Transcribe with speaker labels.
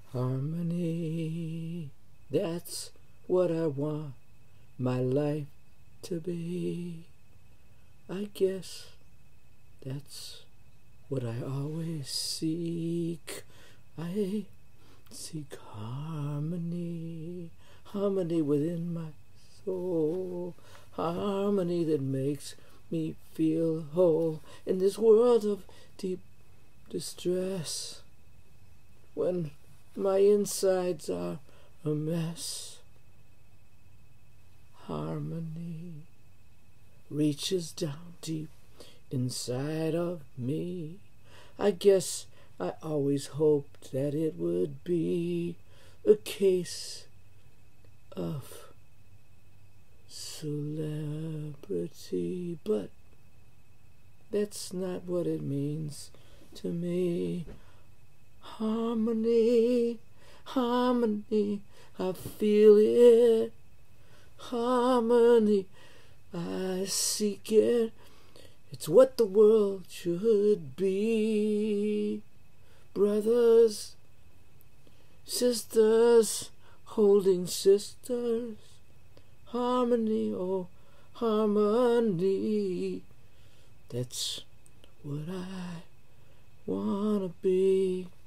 Speaker 1: Harmony, that's what I want my life to be. I guess that's what I always seek. I seek harmony, harmony within my soul, harmony that makes me feel whole in this world of deep distress. When my insides are a mess, harmony reaches down deep inside of me. I guess I always hoped that it would be a case of celebrity, but that's not what it means to me. Harmony, harmony, I feel it. Harmony, I seek it. It's what the world should be. Brothers, sisters, holding sisters. Harmony, oh, harmony. That's what I wanna be.